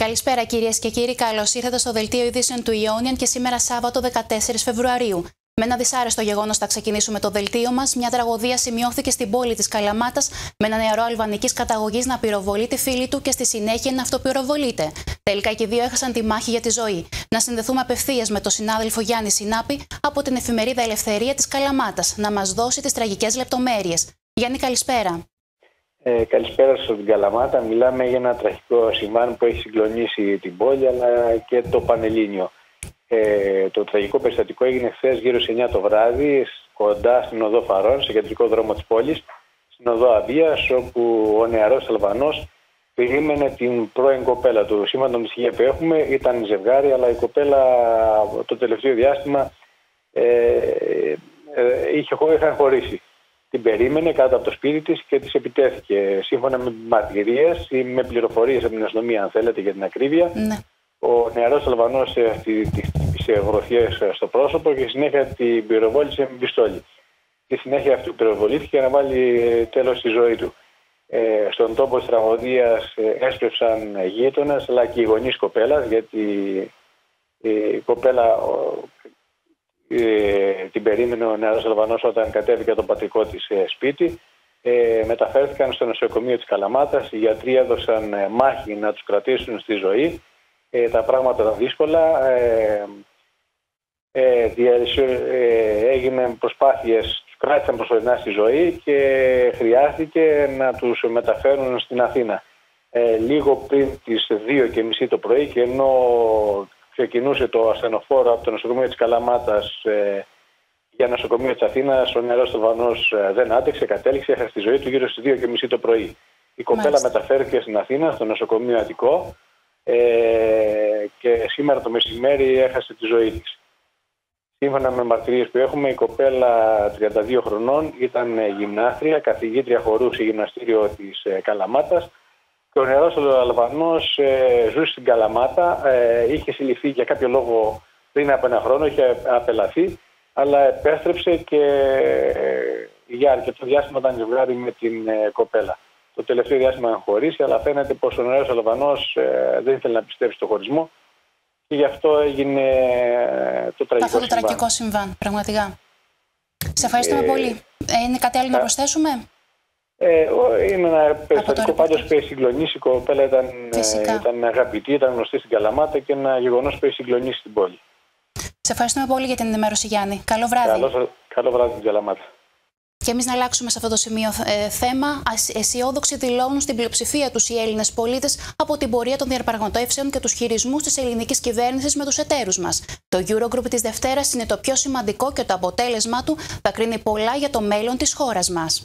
Καλησπέρα κυρίες και κύριοι, καλώς ήρθατε στο Δελτίο Ειδήσεων του Ιόνιαν και σήμερα Σάββατο 14 Φεβρουαρίου. Με ένα δυσάρεστο γεγονός θα ξεκινήσουμε το δελτίο μας. Μια τραγωδία σημειώθηκε στην πόλη της Καλαμάτας με ένα νεαρό αλβανικής καταγωγής να πυροβολεί τη φίλη του και στη συνέχεια να αυτοπυροβολείται. Τελικά και οι δύο έχασαν τη μάχη για τη ζωή. Να συνδεθούμε απευθείας με τον συνάδελφο Γιάννη Συνάπη από την εφημερίδα Ελευθερία της Καλαμάτας να μας δώσει τις τραγικές λεπτομέρειες. Γιάννη, καλησπέρα. Καλησπέρα σας από την Καλαμάτα. Μιλάμε για ένα τραγικό συμβάν που έχει συγκλονίσει την πόλη αλλά και το Πανελλήνιο. Το τραγικό περιστατικό έγινε χθες γύρω στις 9 το βράδυ, κοντά στην οδό Φαρών, σε κεντρικό δρόμο της πόλης, στην οδό Αβίας, όπου ο νεαρός Αλβανός περίμενε την πρώην κοπέλα του. Σύμφωνα με τη στοιχεία που έχουμε, ήταν ζευγάρι, αλλά η κοπέλα το τελευταίο διάστημα είχαν χωρίσει. Την περίμενε κάτω από το σπίτι της και της επιτέθηκε. Σύμφωνα με μαρτυρίες ή με πληροφορίες από την αστυνομία, αν θέλετε, για την ακρίβεια, ναι. Ο νεαρός Αλβανός χτύπησε γροθιές στο πρόσωπο και συνέχεια την πυροβόλησε με πιστόλι. Και συνέχεια αυτή πυροβολήθηκε να βάλει τέλος στη ζωή του. Στον τόπο της τραγωδίας έσπευσαν γείτονες αλλά και οι γονείς κοπέλας, γιατί η κοπέλα την περίμενε ο νεαρός Αλβανός όταν κατέβηκε το πατρικό της σπίτι. Μεταφέρθηκαν στο νοσοκομείο της Καλαμάτας. Οι γιατροί έδωσαν μάχη να τους κρατήσουν στη ζωή. Τα πράγματα ήταν δύσκολα. Έγιναν προσπάθειες, τους κράτησαν προσωρινά στη ζωή και χρειάστηκε να τους μεταφέρουν στην Αθήνα. Λίγο πριν τις 2:30 το πρωί, και ενώ ξεκινούσε το ασθενοφόρο από το νοσοκομείο της Καλαμάτας για νοσοκομείο της Αθήνας, ο νεαρός Αλβανός δεν άντεξε, κατέληξε, έχασε τη ζωή του γύρω στις 2:30 το πρωί. Η κοπέλα μεταφέρθηκε στην Αθήνα, στο νοσοκομείο Αττικό, και σήμερα το μεσημέρι έχασε τη ζωή της. Σύμφωνα με μαρτυρίες που έχουμε, η κοπέλα 32 χρονών ήταν γυμνάστρια, καθηγήτρια χορού σε γυμναστήριο της Καλαμάτας, και ο νεαρός Αλβανός ζούσε στην Καλαμάτα, είχε συλληφθεί για κάποιο λόγο πριν από ένα χρόνο, είχε απελαθεί, αλλά επέστρεψε και για αρκετό διάστημα ήταν ζευγάρι με την κοπέλα. Το τελευταίο διάστημα είχαν χωρίσει, αλλά φαίνεται πως ο νεαρός Αλβανός δεν ήθελε να πιστέψει στο χωρισμό και γι' αυτό έγινε το τραγικό συμβάν. Αυτό το τραγικό συμβάν, πραγματικά. Σε ευχαριστούμε πολύ. Είναι κάτι άλλο να προσθέσουμε? Είναι ένα περιστατικό πάντως που έχει συγκλονίσει. Η κοπέλα ήταν αγαπητή, ήταν γνωστή στην Καλαμάτα και ένα γεγονός που έχει συγκλονίσει την πόλη. Σε ευχαριστούμε πολύ για την ενημέρωση, Γιάννη. Καλό βράδυ. Καλό βράδυ στην Καλαμάτα. Και εμείς να αλλάξουμε σε αυτό το σημείο θέμα. Αισιόδοξοι δηλώνουν στην πλειοψηφία τους οι Έλληνες πολίτες από την πορεία των διαπραγματεύσεων και τους χειρισμούς της ελληνικής κυβέρνησης με τους εταίρους μας. Το Eurogroup της Δευτέρας είναι το πιο σημαντικό και το αποτέλεσμά του θα κρίνει πολλά για το μέλλον της χώρας μας.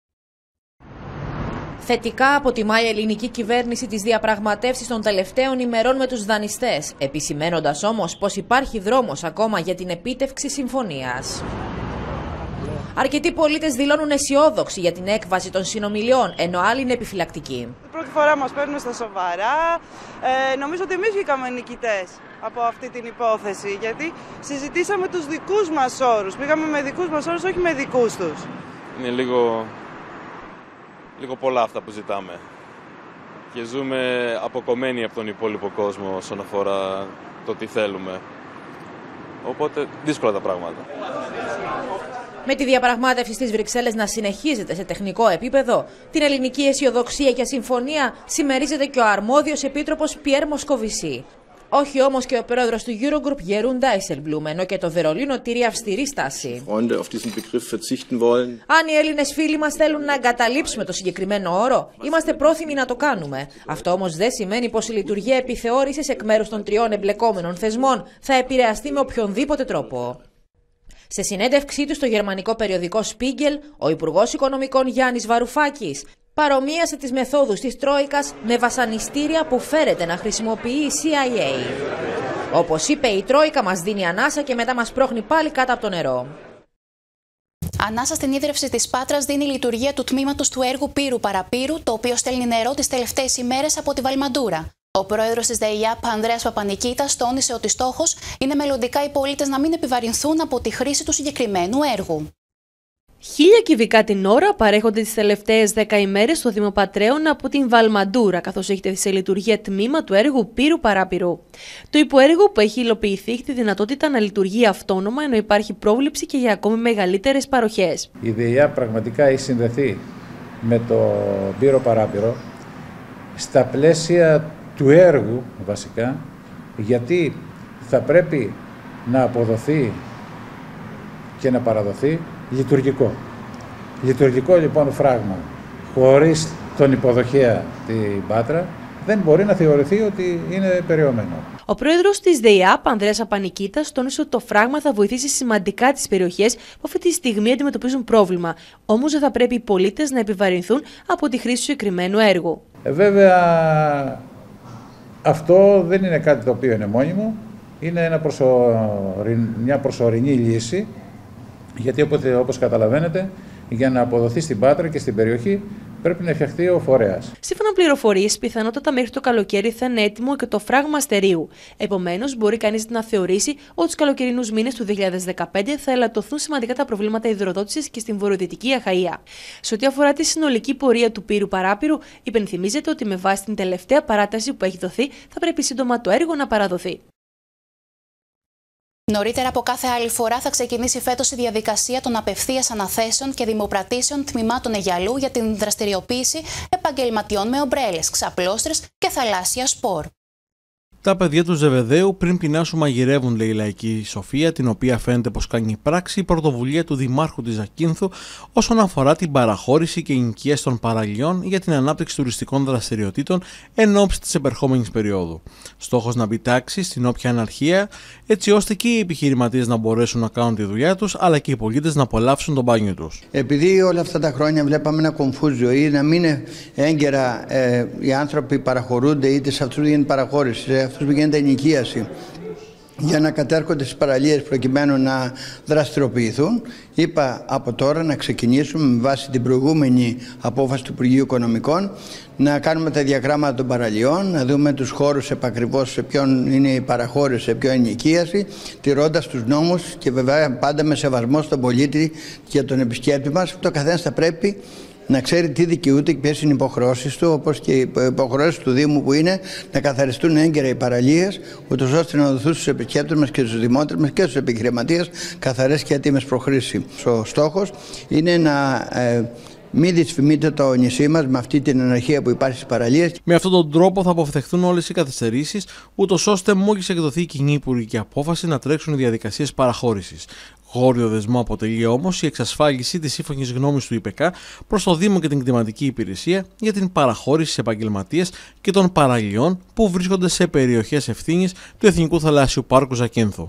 Θετικά αποτιμάει η ελληνική κυβέρνηση τις διαπραγματεύσεις των τελευταίων ημερών με τους δανειστές, επισημαίνοντας όμως πως υπάρχει δρόμος ακόμα για την επίτευξη συμφωνίας. Αρκετοί πολίτες δηλώνουν αισιόδοξοι για την έκβαση των συνομιλιών, ενώ άλλοι είναι επιφυλακτικοί. Πρώτη φορά μας παίρνουν στα σοβαρά. Νομίζω ότι εμείς βγήκαμε νικητές από αυτή την υπόθεση, γιατί συζητήσαμε τους δικούς μας όρους. Πήγαμε με δικούς μας όρους, όχι με δικούς τους. Είναι λίγο πολλά αυτά που ζητάμε. Και ζούμε αποκομμένοι από τον υπόλοιπο κόσμο όσον αφορά το τι θέλουμε. Οπότε δύσκολα τα πράγματα. Με τη διαπραγμάτευση στις Βρυξέλλες να συνεχίζεται σε τεχνικό επίπεδο, την ελληνική αισιοδοξία για συμφωνία συμμερίζεται και ο αρμόδιος επίτροπος Πιέρ Μοσκοβισή. Όχι όμως και ο πρόεδρος του Eurogroup Γερούν Ντάισελμπλουμ, ενώ και το Βερολίνο τηρεί αυστηρή στάση. Αν οι Έλληνες φίλοι μας θέλουν να εγκαταλείψουμε το συγκεκριμένο όρο, είμαστε πρόθυμοι να το κάνουμε. Αυτό όμως δεν σημαίνει πως η λειτουργία επιθεώρησης εκ μέρους των τριών εμπλεκόμενων θεσμών θα επηρεαστεί με οποιονδήποτε τρόπο. Σε συνέντευξή του στο γερμανικό περιοδικό Spiegel, ο Υπουργός Οικονομικών Γιάννης Βαρουφάκης παρομοίασε τις μεθόδους της Τρόικας με βασανιστήρια που φέρεται να χρησιμοποιεί η CIA. Όπως είπε, η Τρόικα μας δίνει ανάσα και μετά μας πρόχνει πάλι κάτω από το νερό. Ανάσα στην ίδρυυση της Πάτρας δίνει η λειτουργία του τμήματος του έργου Πύρου Παραπύρου, το οποίο στέλνει νερό τις τελευταίες ημέρες από τη Βαλμαντούρα. Ο πρόεδρος της ΔΕΙΑΠ, Ανδρέας Παπανικήτας, τόνισε ότι στόχος είναι μελλοντικά οι πολίτες να μην επιβαρυνθούν από τη χρήση του συγκεκριμένου έργου. 1.000 κυβικά την ώρα παρέχονται τις τελευταίες 10 ημέρες στο Δήμο Πατρέων από την Βαλμαντούρα, καθώς έχει τεθεί σε λειτουργία τμήμα του έργου Πύρου Παράπυρου. Το υποέργο που έχει υλοποιηθεί έχει τη δυνατότητα να λειτουργεί αυτόνομα, ενώ υπάρχει πρόβλεψη και για ακόμη μεγαλύτερες παροχές. Η ΔΕΙΑ πραγματικά έχει συνδεθεί με το Πύρο Παράπυρο στα πλαίσια του έργου βασικά, γιατί θα πρέπει να αποδοθεί και να παραδοθεί λειτουργικό. Λειτουργικό λοιπόν φράγμα χωρίς τον υποδοχέα την Πάτρα δεν μπορεί να θεωρηθεί ότι είναι περιομένο. Ο πρόεδρος της ΔΕΙΑΠ, Ανδρέας Απανικίτας, τόνισε ότι το φράγμα θα βοηθήσει σημαντικά τις περιοχές που αυτή τη στιγμή αντιμετωπίζουν πρόβλημα. Όμως δεν θα πρέπει οι πολίτες να επιβαρυνθούν από τη χρήση του συγκεκριμένου έργου. Βέβαια, αυτό δεν είναι κάτι το οποίο είναι μόνιμο. Είναι μια προσωρινή λύση, γιατί όπως καταλαβαίνετε, για να αποδοθεί στην Πάτρα και στην περιοχή πρέπει να φτιαχτεί ο φορέας. Σύμφωνα με πληροφορίες, πιθανότατα μέχρι το καλοκαίρι θα είναι έτοιμο και το φράγμα αστερίου. Επομένως, μπορεί κανείς να θεωρήσει ότι τους καλοκαιρινούς μήνες του 2015 θα ελαττωθούν σημαντικά τα προβλήματα υδροδότησης και στην βορειοδυτική Αχαΐα. Σε ό,τι αφορά τη συνολική πορεία του Πύρου Παράπυρου, υπενθυμίζεται ότι με βάση την τελευταία παράταση που έχει δοθεί, θα πρέπει σύντομα το έργο να παραδοθεί. Νωρίτερα από κάθε άλλη φορά θα ξεκινήσει φέτος η διαδικασία των απευθείας αναθέσεων και δημοπρατήσεων τμήματων Αιγιαλού για την δραστηριοποίηση επαγγελματιών με ομπρέλες, ξαπλώστρες και θαλάσσια σπορ. Τα παιδιά του Ζεβεδαίου πριν πεινάσουν μαγειρεύουν, λέει η λαϊκή Σοφία, την οποία φαίνεται πως κάνει πράξη η πρωτοβουλία του Δημάρχου της Ζακίνθου όσον αφορά την παραχώρηση και ενοικίαση των παραλιών για την ανάπτυξη τουριστικών δραστηριοτήτων εν ώψη της επερχόμενης περίοδου. Στόχος να μπει τάξη στην όποια αναρχία, έτσι ώστε και οι επιχειρηματίες να μπορέσουν να κάνουν τη δουλειά τους, αλλά και οι πολίτες να απολαύσουν τον μπάνιο τους. Επειδή όλα αυτά τα χρόνια βλέπαμε ένα κομφούζ ζωή, να μην είναι έγκαιρα οι άνθρωποι παραχωρούνται, είτε σε αυτούς γίνεται παραχώρηση, αυτούς που γίνεται ενοικίαση, για να κατέρχονται στις παραλίες προκειμένου να δραστηριοποιηθούν. Είπα από τώρα να ξεκινήσουμε με βάση την προηγούμενη απόφαση του Υπουργείου Οικονομικών να κάνουμε τα διαγράμματα των παραλιών, να δούμε τους χώρους επακριβώς σε ποιον είναι η παραχώρηση, σε ποιον ενοικίαση, τηρώντας τους νόμους και βέβαια πάντα με σεβασμό στον πολίτη και τον επισκέπτη μας. Το καθένας θα πρέπει να ξέρει τι δικαιούται και ποιες είναι οι υποχρεώσεις του, όπως και οι υποχρεώσεις του Δήμου που είναι να καθαριστούν έγκαιρα οι παραλίες, ούτως ώστε να δοθούν στους επισκέπτες μας και στους δημότες μας και στους επιχειρηματίες καθαρές και έτοιμες προχρήσεις. Ο στόχος είναι να μην δυσφημείται το νησί μας με αυτή την αναρχία που υπάρχει στις παραλίες. Με αυτόν τον τρόπο θα αποφευχθούν όλες οι καθυστερήσεις, ούτως ώστε μόλις εκδοθεί η κοινή υπουργική απόφαση να τρέξουν οι διαδικασίες παραχώρησης. Γόριο δεσμό αποτελεί όμως η εξασφάλιση της σύμφωνης γνώμης του ΙΠΕΚΑ προς το Δήμο και την Κτηματική Υπηρεσία για την παραχώρηση σε επαγγελματίες και των παραλιών που βρίσκονται σε περιοχές ευθύνης του Εθνικού Θαλάσσιου Πάρκου Ζακίνθου.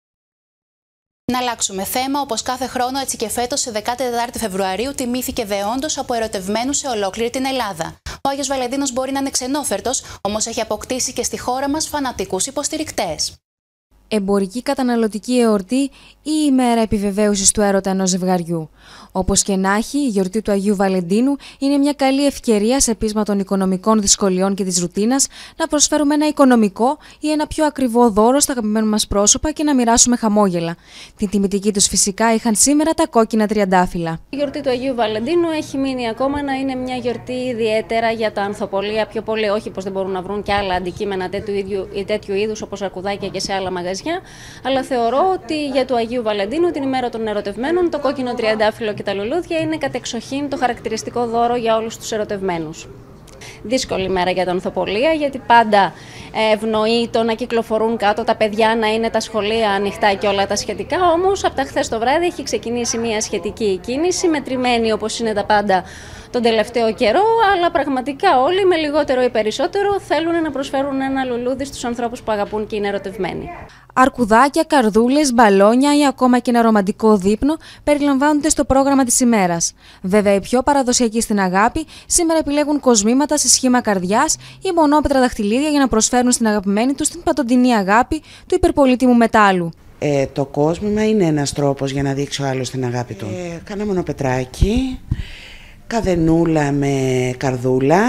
Να αλλάξουμε θέμα, όπως κάθε χρόνο, έτσι και φέτος, η 14η Φεβρουαρίου τιμήθηκε δεόντως από ερωτευμένους σε ολόκληρη την Ελλάδα. Ο Άγιος Βαλεντίνος μπορεί να είναι ξενόφερτος, όμως έχει αποκτήσει και στη χώρα μας φανατικούς υποστηρικτές. Εμπορική καταναλωτική εορτή ή ημέρα επιβεβαίωσης του έρωτα ενός ζευγαριού. Όπως και να έχει, η γιορτή του Αγίου Βαλεντίνου είναι μια καλή ευκαιρία σε πείσμα των οικονομικών δυσκολιών και της ρουτίνας να προσφέρουμε ένα οικονομικό ή ένα πιο ακριβό δώρο στα αγαπημένα μας πρόσωπα και να μοιράσουμε χαμόγελα. Την τιμητική τους φυσικά είχαν σήμερα τα κόκκινα τριαντάφυλλα. Η γιορτή του Αγίου Βαλεντίνου έχει μείνει ακόμα να είναι μια γιορτή ιδιαίτερα για τα ανθοπολία. Πιο πολύ, όχι πως δεν μπορούν να βρουν και άλλα αντικείμενα τέτοιου είδους όπως αρκουδάκια και σε άλλα μαγαζιά, αλλά θεωρώ ότι για του Αγίου Βαλεντίνου, την ημέρα των ερωτευμένων, το κόκκινο τριαντάφυλλο και τα λουλούδια είναι κατεξοχήν το χαρακτηριστικό δώρο για όλους τους ερωτευμένους. Δύσκολη μέρα για τα ανθοπολία, γιατί πάντα ευνοεί το να κυκλοφορούν κάτω τα παιδιά, να είναι τα σχολεία ανοιχτά και όλα τα σχετικά. Όμως, από τα χθες το βράδυ έχει ξεκινήσει μια σχετική κίνηση, μετρημένη όπως είναι τα πάντα τον τελευταίο καιρό, αλλά πραγματικά όλοι με λιγότερο ή περισσότερο θέλουν να προσφέρουν ένα λουλούδι στους ανθρώπους που αγαπούν και είναι ερωτευμένοι. Αρκουδάκια, καρδούλες, μπαλόνια ή ακόμα και ένα ρομαντικό δείπνο περιλαμβάνονται στο πρόγραμμα της ημέρας. Βέβαια, οι πιο παραδοσιακοί στην αγάπη σήμερα επιλέγουν κοσμήματα σε σχήμα καρδιάς ή μονόπετρα δαχτυλίδια για να προσφέρουν στην αγαπημένη τους την παντοτινή αγάπη του υπερπολίτιμου μετάλλου. Το κόσμημα είναι ένας τρόπος για να δείξει ο άλλος την αγάπη του. Κάνα μονοπετράκι, καδενούλα με καρδούλα,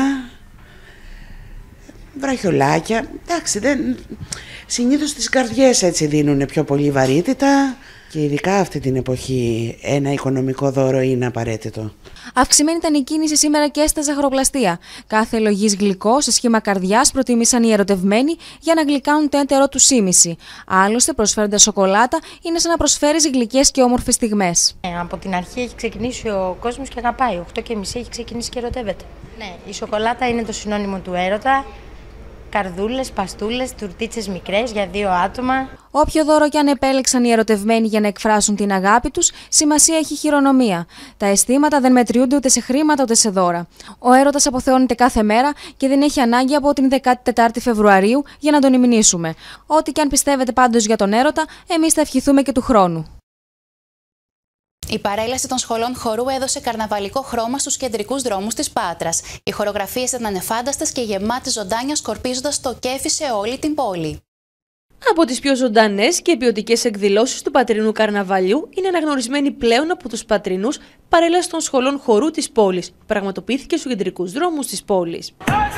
βραχιολάκια. Εντάξει, συνήθως τις καρδιές έτσι δίνουν πιο πολύ βαρύτητα. Και ειδικά αυτή την εποχή ένα οικονομικό δώρο είναι απαραίτητο. Αυξημένη ήταν η κίνηση σήμερα και στα ζαχαροπλαστεία. Κάθε λογής γλυκό σε σχήμα καρδιάς προτίμησαν οι ερωτευμένοι για να γλυκάνουν το έντερό του σήμηση. Άλλωστε, προσφέροντας σοκολάτα είναι σαν να προσφέρεις γλυκές και όμορφες στιγμές. Από την αρχή έχει ξεκινήσει ο κόσμος και αγαπάει. 8:30 έχει ξεκινήσει και ερωτεύεται. Ναι, η σοκολάτα είναι το συνώνυμο του έρωτα. Καρδούλες, παστούλες, τουρτίτσες μικρές για 2 άτομα. Όποιο δώρο και αν επέλεξαν οι ερωτευμένοι για να εκφράσουν την αγάπη τους, σημασία έχει η χειρονομία. Τα αισθήματα δεν μετριούνται ούτε σε χρήματα ούτε σε δώρα. Ο έρωτας αποθεώνεται κάθε μέρα και δεν έχει ανάγκη από την 14η Φεβρουαρίου για να τον υμνήσουμε. Ό,τι και αν πιστεύετε πάντως για τον έρωτα, εμείς θα ευχηθούμε και του χρόνου. Η παρέλαση των σχολών χορού έδωσε καρναβαλικό χρώμα στους κεντρικούς δρόμους της Πάτρας. Οι χορογραφίες ήταν εφάνταστες και γεμάτες ζωντάνια, σκορπίζοντας το κέφι σε όλη την πόλη. Από τις πιο ζωντανές και ποιοτικές εκδηλώσεις του πατρινού καρναβαλιού είναι αναγνωρισμένη πλέον από τους πατρινούς παρέλαση των σχολών χορού της πόλης, που πραγματοποιήθηκε στους κεντρικούς δρόμους της πόλης.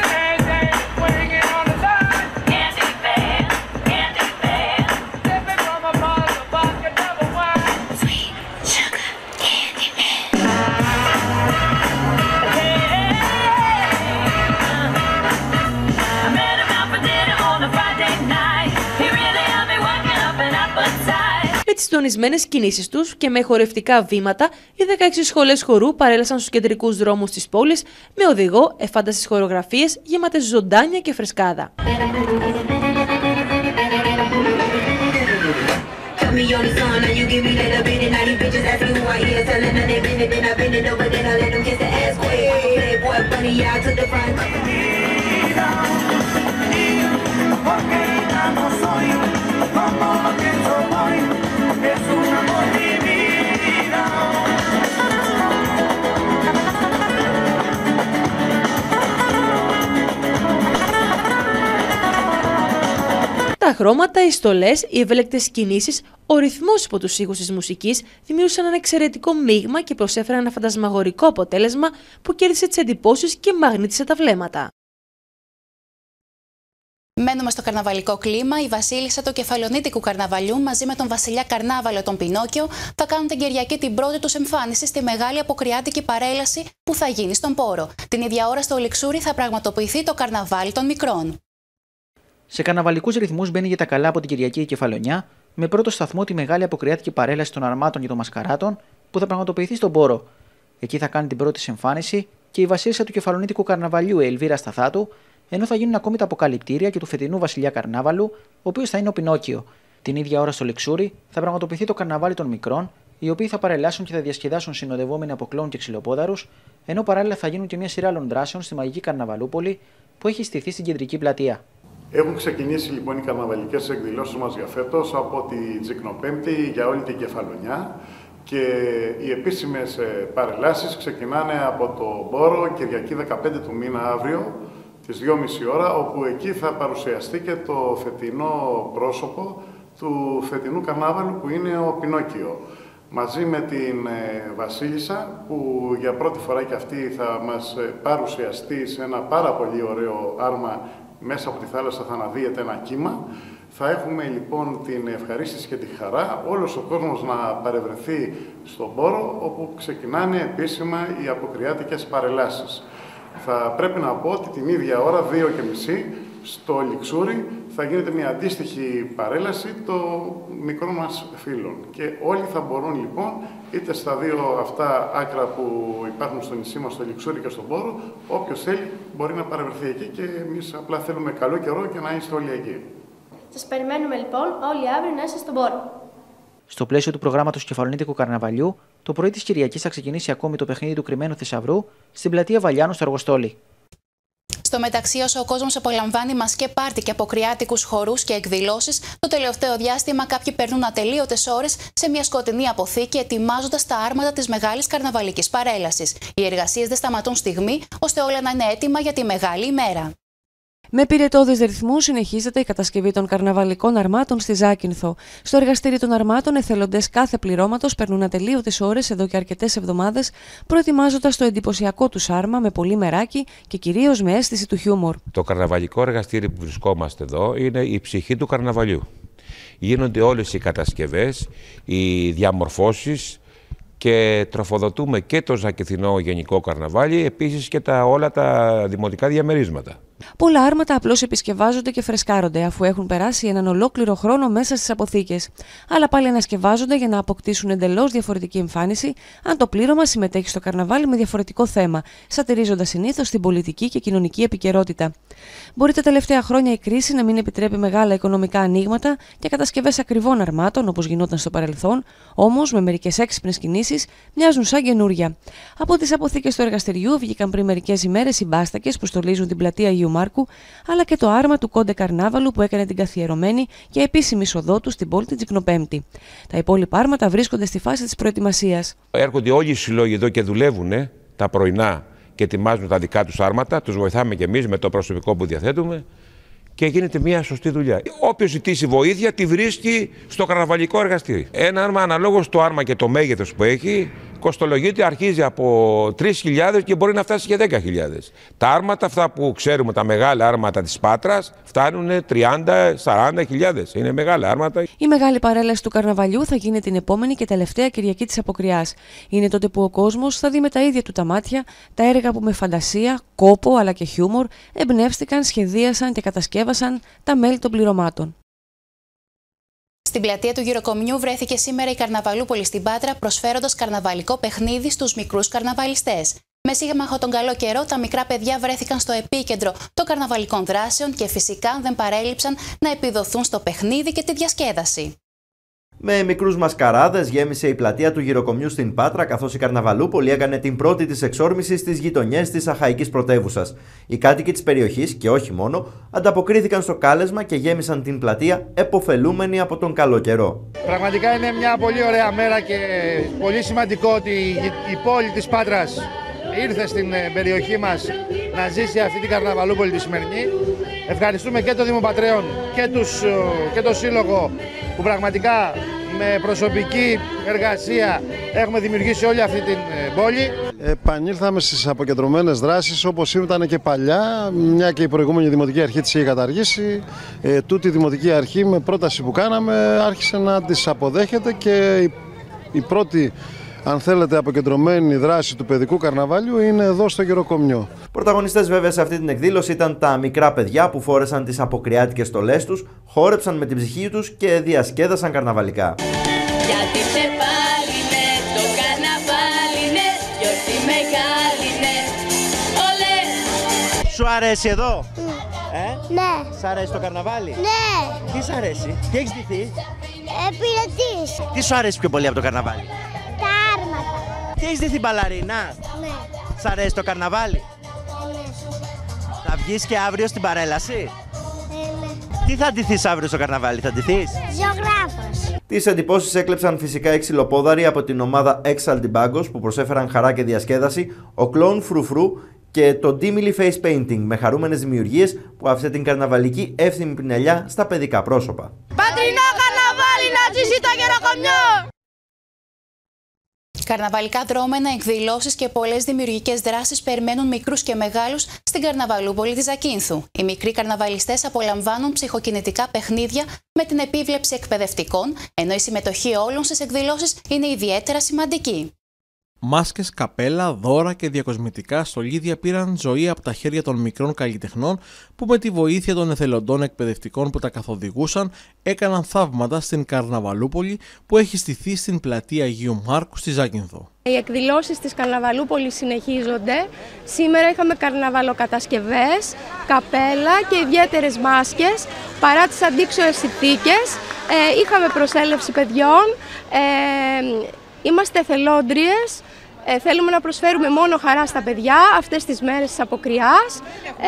Με τις συντονισμένες κινήσεις τους και με χορευτικά βήματα, οι 16 σχολές χορού παρέλασαν στους κεντρικούς δρόμους της πόλης με οδηγό εφάνταστες χορογραφίες γεμάτες ζωντάνια και φρεσκάδα. Τα χρώματα, οι στολές, οι ευέλικτες κινήσεις, ο ρυθμός υπό τους ήχους της μουσικής δημιούργησαν ένα εξαιρετικό μείγμα και προσέφεραν ένα φαντασμαγορικό αποτέλεσμα που κέρδισε τις εντυπώσεις και μαγνήτισε τα βλέμματα. Μένουμε στο καρναβαλικό κλίμα. Η βασίλισσα του Κεφαλονίτικου Καρναβαλιού μαζί με τον βασιλιά Καρνάβαλο τον Πινόκιο θα κάνουν την Κυριακή την πρώτη τους εμφάνιση στη μεγάλη αποκριάτικη παρέλαση που θα γίνει στον Πόρο. Την ίδια ώρα στο Λιξούρι θα πραγματοποιηθεί το Καρναβάλι των Μικρών. Σε καρναβαλικούς ρυθμούς μπαίνει για τα καλά από την Κυριακή η Κεφαλονιά, με πρώτο σταθμό τη μεγάλη αποκριάτικη παρέλαση των αρμάτων και των μασκαράτων που θα πραγματοποιηθεί στον Πόρο. Εκεί θα κάνει την πρώτη της εμφάνιση και η βασίλισσα του Κεφαλονίτικου Καρναβαλιού, η Ελβίρα Σταθάτου, ενώ θα γίνουν ακόμη τα αποκαλυπτήρια και του φετινού βασιλιά Καρνάβαλου, ο οποίος θα είναι ο Πινόκιο. Την ίδια ώρα στο Λιξούρι θα πραγματοποιηθεί το Καρναβάλι των Μικρών, οι οποίοι θα παρελάσουν και θα διασκεδάσουν συνοδευόμενοι από κλόουν και ξυλοπόδαρους, ενώ παράλληλα θα γίνουν και μια σειρά άλλων δράσεων στη μαγική Καρναβαλούπολη που έχει στηθεί στην κεντρική πλατεία. Έχουν ξεκινήσει λοιπόν οι καρναβαλικές εκδηλώσεις μας για φέτος από τη Τζικνοπέμπτη για όλη την Κεφαλονιά και οι επίσημες παρελάσεις ξεκινάνε από το Πόρο Κυριακή 15 του μήνα αύριο τις 2:30 ώρα, όπου εκεί θα παρουσιαστεί και το φετινό πρόσωπο του φετινού καρνάβαλου που είναι ο Πινόκιο. Μαζί με την βασίλισσα που για πρώτη φορά και αυτή θα μας παρουσιαστεί σε ένα πάρα πολύ ωραίο άρμα μέσα από τη θάλασσα θα αναδύεται ένα κύμα. Θα έχουμε λοιπόν την ευχαρίστηση και τη χαρά όλος ο κόσμος να παρευρεθεί στον Πόρο, όπου ξεκινάνε επίσημα οι αποκριάτικες παρελάσεις. Θα πρέπει να πω ότι την ίδια ώρα, 2:30, στο Λιξούρι θα γίνεται μια αντίστοιχη παρέλαση των μικρών μας φίλων. Και όλοι θα μπορούν λοιπόν, είτε στα δύο αυτά άκρα που υπάρχουν στο νησί μας, στο Λιξούρι και στον Πόρο, όποιος θέλει μπορεί να παρευρεθεί εκεί και εμείς απλά θέλουμε καλό καιρό και να είστε όλοι εκεί. Σας περιμένουμε λοιπόν όλοι αύριο να είστε στον Πόρο. Στο πλαίσιο του προγράμματος Κεφαλονίτικου Καρναβαλιού, το πρωί της Κυριακής θα ξεκινήσει ακόμη το παιχνίδι του κρυμμένου θησαυρού στην πλατεία Βαλιάνου στο Αργοστόλι. Στο μεταξύ, όσο ο κόσμος απολαμβάνει μασκέ πάρτι και αποκριάτικους χορούς και εκδηλώσεις, το τελευταίο διάστημα κάποιοι περνούν ατελείωτες ώρες σε μια σκοτεινή αποθήκη ετοιμάζοντας τα άρματα της μεγάλης καρναβαλικής παρέλασης. Οι εργασίες δεν σταματούν στιγμή, ώστε όλα να είναι έτοιμα για τη μεγάλη ημέρα. Με πυρετώδεις ρυθμούς συνεχίζεται η κατασκευή των καρναβαλικών αρμάτων στη Ζάκυνθο. Στο εργαστήρι των αρμάτων, εθελοντές κάθε πληρώματος περνούν ατελείωτες ώρες εδώ και αρκετές εβδομάδες, προετοιμάζοντας το εντυπωσιακό τους άρμα με πολύ μεράκι και κυρίως με αίσθηση του χιούμορ. Το καρναβαλικό εργαστήρι που βρισκόμαστε εδώ είναι η ψυχή του καρναβαλιού. Γίνονται όλες οι κατασκευές, οι διαμορφώσεις και τροφοδοτούμε και το Ζακυνθινό Γενικό Καρναβάλι, επίσης και όλα τα δημοτικά διαμερίσματα. Πολλά άρματα απλώς επισκευάζονται και φρεσκάρονται, αφού έχουν περάσει έναν ολόκληρο χρόνο μέσα στις αποθήκες. Αλλά πάλι ανασκευάζονται για να αποκτήσουν εντελώς διαφορετική εμφάνιση, αν το πλήρωμα συμμετέχει στο καρναβάλι με διαφορετικό θέμα, σατιρίζοντας συνήθως την πολιτική και κοινωνική επικαιρότητα. Μπορεί τα τελευταία χρόνια η κρίση να μην επιτρέπει μεγάλα οικονομικά ανοίγματα και κατασκευές ακριβών αρμάτων, όπως γινόταν στο παρελθόν, όμως με μερικές έξυπνες κινήσεις μοιάζουν σαν καινούρια. Από τις αποθήκες του εργαστηριού βγήκαν πριν μερικές ημέρες οι μπάστακες που στολίζουν την πλατεία Αγίου Μάρκου, αλλά και το άρμα του Κόντε Καρνάβαλου που έκανε την καθιερωμένη και επίσημη εισοδό του στην πόλη την Τζικνοπέμπτη. Τα υπόλοιπα άρματα βρίσκονται στη φάση της προετοιμασίας. Έρχονται όλοι οι συλλόγοι εδώ και δουλεύουν τα πρωινά και ετοιμάζουν τα δικά τους άρματα. Τους βοηθάμε και εμείς με το προσωπικό που διαθέτουμε και γίνεται μια σωστή δουλειά. Όποιος ζητήσει βοήθεια τη βρίσκει στο καρναβαλικό εργαστήρι. Ένα άρμα αναλόγως στο άρμα και το μέγεθος που έχει κοστολογείται, αρχίζει από 3.000 και μπορεί να φτάσει και 10.000. Τα άρματα αυτά που ξέρουμε, τα μεγάλα άρματα της Πάτρας, φτάνουν 30-40.000. Είναι μεγάλα άρματα. Η μεγάλη παρέλαση του καρναβαλιού θα γίνει την επόμενη και τελευταία Κυριακή της Αποκριάς. Είναι τότε που ο κόσμος θα δει με τα ίδια του τα μάτια τα έργα που με φαντασία, κόπο αλλά και χιούμορ εμπνεύστηκαν, σχεδίασαν και κατασκεύασαν τα μέλη των πληρωμάτων. Στην πλατεία του Γυροκομιού βρέθηκε σήμερα η Καρναβαλούπολη στην Πάτρα, προσφέροντας καρναβαλικό παιχνίδι στους μικρούς καρναβαλιστές. Με σύγμαχο τον καλό καιρό, τα μικρά παιδιά βρέθηκαν στο επίκεντρο των καρναβαλικών δράσεων και φυσικά δεν παρέλειψαν να επιδοθούν στο παιχνίδι και τη διασκέδαση. Με μικρούς μασκαράδες γέμισε η πλατεία του Γυροκομιού στην Πάτρα, καθώς η Καρναβαλούπολη έκανε την πρώτη της εξόρμησης στις γειτονιές της αχαϊκής πρωτεύουσας. Οι κάτοικοι της περιοχής, και όχι μόνο, ανταποκρίθηκαν στο κάλεσμα και γέμισαν την πλατεία, επωφελούμενοι από τον καλό καιρό. Πραγματικά είναι μια πολύ ωραία μέρα και πολύ σημαντικό ότι η πόλη της Πάτρας ήρθε στην περιοχή μας να ζήσει αυτή την Καρναβαλούπολη τη σημερινή. Ευχαριστούμε και το Δήμο Πατρέων και το Σύλλογο που πραγματικά με προσωπική εργασία έχουμε δημιουργήσει όλη αυτή την πόλη. Επανήλθαμε στις αποκεντρωμένες δράσεις όπως ήταν και παλιά, μια και η προηγούμενη Δημοτική Αρχή τις είχε καταργήσει. Τούτη η Δημοτική Αρχή με πρόταση που κάναμε άρχισε να τις αποδέχεται και η πρώτη, αν θέλετε, αποκεντρωμένη δράση του παιδικού καρναβάλιου είναι εδώ στο Γυροκομιό. Πρωταγωνιστές βέβαια σε αυτή την εκδήλωση ήταν τα μικρά παιδιά που φόρεσαν τις αποκριάτικες στολές τους, χόρεψαν με την ψυχή τους και διασκέδασαν καρναβαλικά. Γιατί ξεπάλινε το καρναβάλινε, γιορτή μεγάλινε, ολέ! Σου αρέσει εδώ? Ναι. Σ' αρέσει το καρναβάλι? Ναι. Τι σ' αρέσει? Τι έχεις ντυθεί? Πειρατής. Τι σου αρέσει πιο πολύ από το καρναβάλι? Τα άρματα. Τι έχεις ντυθεί, μπαλαρίνα? Ναι. Σ' αρέσει το καρναβάλι? Ναι. Θα βγεις και αύριο στην παρέλαση? Ναι. Τι θα ντυθείς αύριο στο καρναβάλι, θα ντυθείς? Ζωγράφος. Τις εντυπώσεις έκλεψαν φυσικά οι ξυλοπόδαροι από την ομάδα Exaltimbagos που προσέφεραν χαρά και διασκέδαση, ο κλόουν Φρουφρού και το Dimily Face Painting με χαρούμενες δημιουργίες που άφησε την καρναβαλική εύθυμη πινελιά στα παιδικά πρόσωπα. Πατρινό καρναβάλι να ζήσει το Γεροκομιό! Καρναβαλικά δρόμενα, εκδηλώσεις και πολλές δημιουργικές δράσεις περιμένουν μικρούς και μεγάλους στην Καρναβαλούπολη της Ζακύνθου. Οι μικροί καρναβαλιστές απολαμβάνουν ψυχοκινητικά παιχνίδια με την επίβλεψη εκπαιδευτικών, ενώ η συμμετοχή όλων στις εκδηλώσεις είναι ιδιαίτερα σημαντική. Μάσκες, καπέλα, δώρα και διακοσμητικά στολίδια πήραν ζωή από τα χέρια των μικρών καλλιτεχνών που με τη βοήθεια των εθελοντών εκπαιδευτικών που τα καθοδηγούσαν έκαναν θαύματα στην Καρναβαλούπολη που έχει στηθεί στην πλατεία Αγίου Μάρκου στη Ζάκυνθο. Οι εκδηλώσεις της Καρναβαλούπολης συνεχίζονται. Σήμερα είχαμε καρναβαλοκατασκευές, καπέλα και ιδιαίτερες μάσκες. Παρά τις αντίξωες συνθήκες, είχαμε προσέλευση παιδιών. Είμαστε εθελόντριες, θέλουμε να προσφέρουμε μόνο χαρά στα παιδιά αυτές τις μέρες της Αποκριάς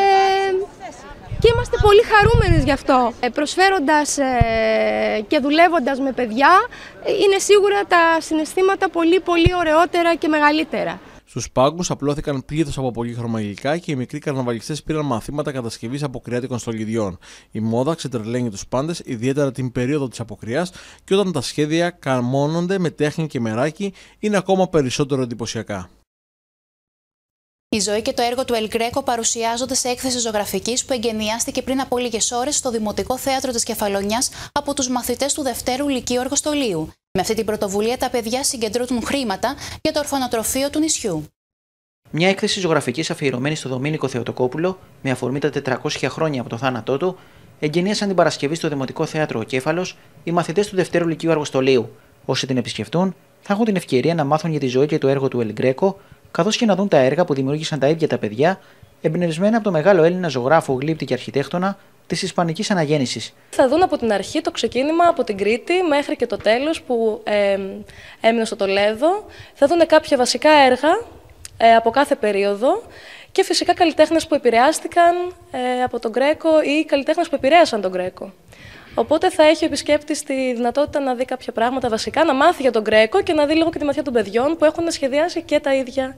και είμαστε πολύ χαρούμενες γι' αυτό. Προσφέροντας και δουλεύοντας με παιδιά είναι σίγουρα τα συναισθήματα πολύ ωραιότερα και μεγαλύτερα. Στους πάγκους απλώθηκαν πλήθος από πολύχρωμα υλικά και οι μικροί καρναβαλιστές πήραν μαθήματα κατασκευής αποκριάτικων στολιδιών. Η μόδα ξετρελαίνει τους πάντες, ιδιαίτερα την περίοδο της αποκριάς, και όταν τα σχέδια καμώνονται με τέχνη και μεράκι, είναι ακόμα περισσότερο εντυπωσιακά. Η ζωή και το έργο του El Greco παρουσιάζονται σε έκθεση ζωγραφικής που εγκαινιάστηκε πριν από λίγες ώρες στο Δημοτικό Θέατρο της Κεφαλονιάς από τους μαθητές του Δευτέρου Λυκείου Αργοστολίου. Με αυτή την πρωτοβουλία τα παιδιά συγκεντρώνουν χρήματα για το ορφανοτροφείο του νησιού. Μια έκθεση ζωγραφικής αφιερωμένη στο Δομήνικο Θεοτοκόπουλο, με αφορμή τα 400 χρόνια από το θάνατό του, εγκαινίασαν την Παρασκευή στο Δημοτικό Θέατρο Ο Κέφαλος οι μαθητές του Δευτέρου Λυκείου Αργοστολίου. Όσοι την επισκεφτούν, θα έχουν την ευκαιρία να μάθουν για τη ζωή και το έργο του El Greco, καθώς και να δουν τα έργα που δημιούργησαν τα ίδια τα παιδιά, εμπνευσμένα από το μεγάλο Έλληνα ζωγράφο, γλύπτη και αρχιτέκτονα της Ισπανικής Αναγέννησης. Θα δουν από την αρχή το ξεκίνημα από την Κρήτη μέχρι και το τέλος που έμεινε στο Τολέδο. Θα δουν κάποια βασικά έργα από κάθε περίοδο και φυσικά καλλιτέχνες που επηρεάστηκαν από τον Greco ή καλλιτέχνες που επηρέασαν τον Greco. Οπότε θα έχει ο επισκέπτης τη δυνατότητα να δει κάποια πράγματα βασικά, να μάθει για τον Greco και να δει λίγο και τη ματιά των παιδιών που έχουν σχεδιάσει και τα ίδια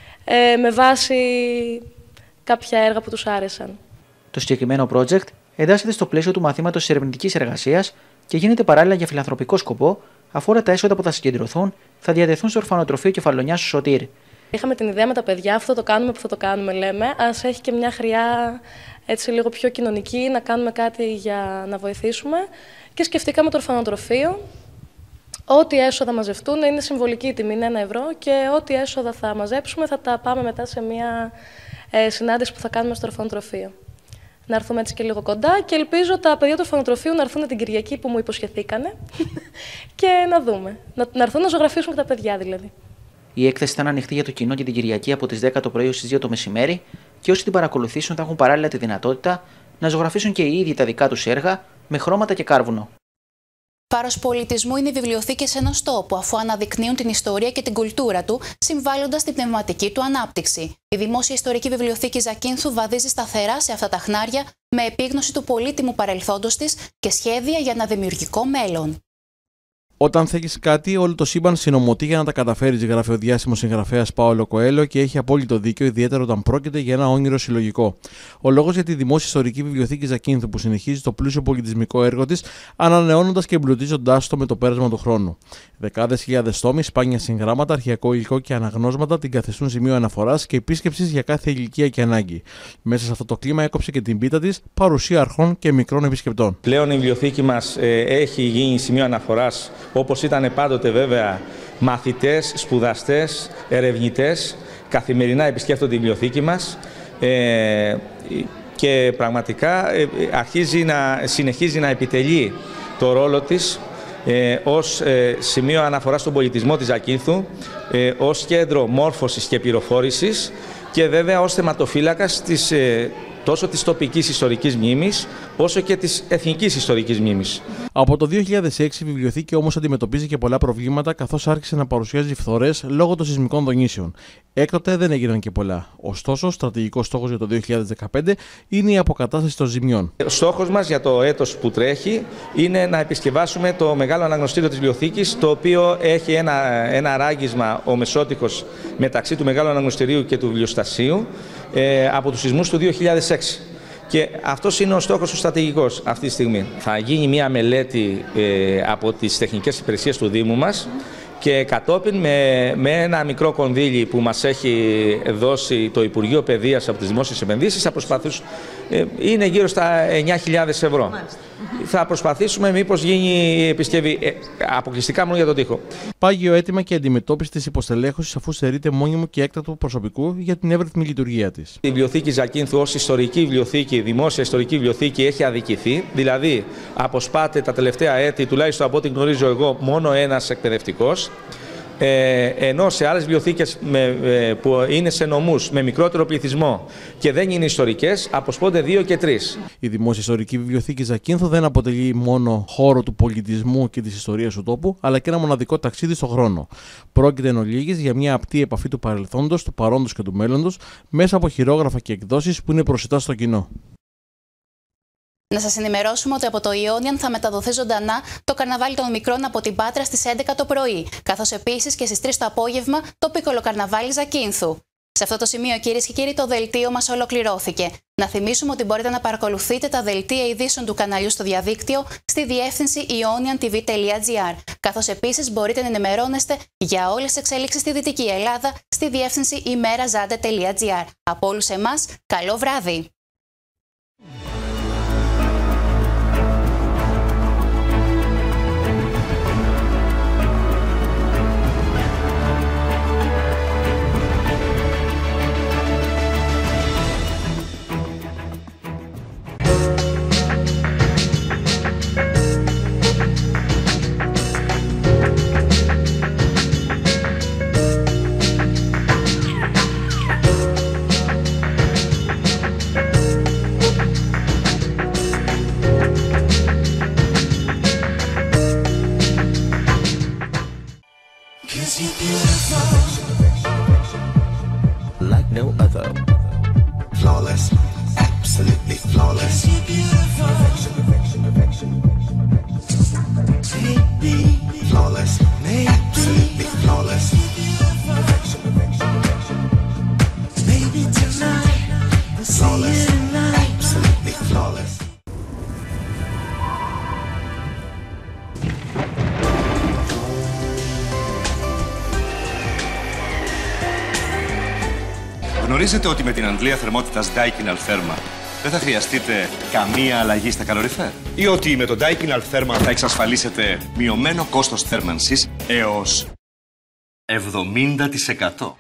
με βάση κάποια έργα που τους άρεσαν. Το συγκεκριμένο project εντάσσεται στο πλαίσιο του μαθήματος της ερευνητικής εργασίας και γίνεται παράλληλα για φιλανθρωπικό σκοπό, αφού όλα τα έσοδα που θα συγκεντρωθούν θα διατεθούν στο ορφανοτροφείο Κεφαλονιάς του Σωτήρ. Είχαμε την ιδέα με τα παιδιά, αυτό το κάνουμε που θα το κάνουμε, λέμε. Ας έχει και μια χρειά έτσι λίγο πιο κοινωνική, να κάνουμε κάτι για να βοηθήσουμε. Και σκεφτήκαμε το ορφανοτροφείο. Ό,τι έσοδα μαζευτούν, είναι συμβολική η τιμή, είναι 1 ευρώ, και ό,τι έσοδα θα μαζέψουμε θα τα πάμε μετά σε μια συνάντηση που θα κάνουμε στο ορφανοτροφείο. Να έρθουμε έτσι και λίγο κοντά και ελπίζω τα παιδιά του ορφανοτροφείου να έρθουν την Κυριακή που μου υποσχεθήκανε και να δούμε. Να έρθουν να ζωγραφίσουν και τα παιδιά δηλαδή. Η έκθεση θα είναι ανοιχτή για το κοινό και την Κυριακή από τις 10 το πρωί ως τις 2 το μεσημέρι και όσοι την παρακολουθήσουν θα έχουν παράλληλα τη δυνατότητα να ζωγραφίσουν και οι ίδιοι τα δικά τους έργα με χρώματα και κάρβουνο. Φάρος πολιτισμού είναι οι βιβλιοθήκες ενός τόπου, αφού αναδεικνύουν την ιστορία και την κουλτούρα του, συμβάλλοντας στην πνευματική του ανάπτυξη. Η Δημόσια Ιστορική Βιβλιοθήκη Ζακίνθου βαδίζει σταθερά σε αυτά τα χνάρια με επίγνωση του πολύτιμου παρελθόντος της και σχέδια για ένα δημιουργικό μέλλον. Όταν θέλεις κάτι, όλο το σύμπαν συνομωτεί για να τα καταφέρεις, γράφει ο διάσημος συγγραφέας Πάολο Κοέλο και έχει απόλυτο δίκιο, ιδιαίτερα όταν πρόκειται για ένα όνειρο συλλογικό. Ο λόγος για τη Δημόσια Ιστορική Βιβλιοθήκη Ζακίνθου, που συνεχίζει το πλούσιο πολιτισμικό έργο της, ανανεώνοντας και εμπλουτίζοντάς το με το πέρασμα του χρόνου. Δεκάδες χιλιάδες τόμοι, σπάνια συγγράμματα, αρχαιακό υλικό και αναγνώσματα την καθιστούν σημείο αναφοράς και επίσκεψης για κάθε ηλικία και ανάγκη. Μέσα σε αυτό το κλίμα έκοψε και την πίτα της παρουσία αρχών και μικρών επισκεπτών. Πλέον η βιβλιοθήκη μας έχει γίνει σημείο αναφοράς. Όπως ήταν πάντοτε βέβαια, μαθητές, σπουδαστές, ερευνητές καθημερινά επισκέφτονται τη βιβλιοθήκη μας και πραγματικά συνεχίζει να επιτελεί το ρόλο της ως σημείο αναφοράς στον πολιτισμό της Ζακίνθου, ως κέντρο μόρφωσης και πληροφόρησης και βέβαια ως θεματοφύλακας τόσο της τοπικής ιστορικής μνήμης, όσο και της εθνικής ιστορικής μνήμης. Από το 2006 η βιβλιοθήκη όμως αντιμετωπίζει και πολλά προβλήματα, καθώς άρχισε να παρουσιάζει φθορές λόγω των σεισμικών δονήσεων. Έκτοτε δεν έγιναν και πολλά. Ωστόσο, στρατηγικός στόχος για το 2015 είναι η αποκατάσταση των ζημιών. Ο στόχος μας για το έτος που τρέχει είναι να επισκευάσουμε το μεγάλο αναγνωστήριο της βιβλιοθήκης, το οποίο έχει ένα ράγισμα ομεσότυχος μεταξύ του μεγάλου αναγνωστηρίου και του βιβλιοστασίου από τους σεισμούς του 2006. Και αυτός είναι ο στόχος ο στρατηγικός αυτή τη στιγμή. Θα γίνει μια μελέτη από τις τεχνικές υπηρεσίες του Δήμου μας και κατόπιν με ένα μικρό κονδύλι που μας έχει δώσει το Υπουργείο Παιδείας από τις Δημόσιες Επενδύσεις θα προσπαθήσουμε, είναι γύρω στα 9.000 ευρώ. Θα προσπαθήσουμε μήπως γίνει η επισκευή αποκλειστικά μόνο για τον τοίχο. Πάγιο αίτημα και αντιμετώπιση της υποστελέχωσης, αφού στερείται μόνιμο και έκτακτο προσωπικού για την εύρυθμη λειτουργία της. Η βιβλιοθήκη Ζακίνθου ως ιστορική βιβλιοθήκη, δημόσια ιστορική βιβλιοθήκη, έχει αδικηθεί. Δηλαδή, αποσπάται τα τελευταία έτη, τουλάχιστον από ό,τι γνωρίζω εγώ, μόνο ένας εκπαιδευτικός. Ενώ σε άλλες βιβλιοθήκες που είναι σε νομούς με μικρότερο πληθυσμό και δεν είναι ιστορικές, αποσπώνται 2 και 3. Η Δημόσια Ιστορική Βιβλιοθήκη Ζακίνθου δεν αποτελεί μόνο χώρο του πολιτισμού και της ιστορίας του τόπου, αλλά και ένα μοναδικό ταξίδι στον χρόνο. Πρόκειται εν ολίγης για μια απτή επαφή του παρελθόντος, του παρόντος και του μέλλοντος, μέσα από χειρόγραφα και εκδόσεις που είναι προσιτά στο κοινό. Να σας ενημερώσουμε ότι από το Ιόνιαν θα μεταδοθεί ζωντανά το καρναβάλι των μικρών από την Πάτρα στις 11 το πρωί, καθώς επίσης και στις 3 το απόγευμα το πίκολο καρναβάλι Ζακίνθου. Σε αυτό το σημείο, κυρίες και κύριοι, το δελτίο μας ολοκληρώθηκε. Να θυμίσουμε ότι μπορείτε να παρακολουθείτε τα δελτία ειδήσεων του καναλιού στο διαδίκτυο στη διεύθυνση ioniantv.gr, καθώς επίσης μπορείτε να ενημερώνεστε για όλες τις εξέλιξεις στη Δυτική Ελλάδα στη διεύθυνση imerazade.gr. Από όλους εμάς, καλό βράδυ! Like no other. Flawless, absolutely flawless. Perfection, perfection, perfection. Maybe flawless, absolutely flawless. Perfection, perfection, perfection. Maybe tonight, flawless, absolutely flawless. Γνωρίζετε ότι με την αντλία θερμότητας Daikin Altherma δεν θα χρειαστείτε καμία αλλαγή στα καλοριφέρ? Ή ότι με το Daikin Altherma θα εξασφαλίσετε μειωμένο κόστος θέρμανσης έως 70%.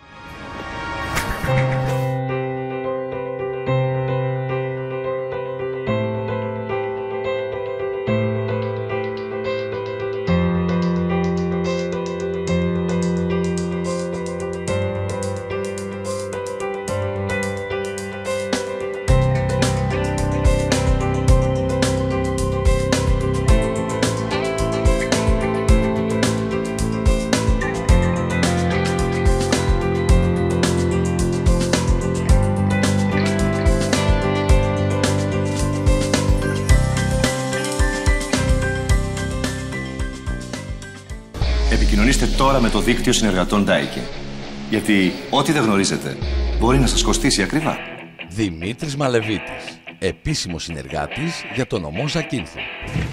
Επικοινωνήστε τώρα με το δίκτυο συνεργατών Daikin. Γιατί ό,τι δεν γνωρίζετε μπορεί να σας κοστίσει ακριβά. Δημήτρης Μαλεβίτης, επίσημος συνεργάτης για τον νομό Ζακίνθου.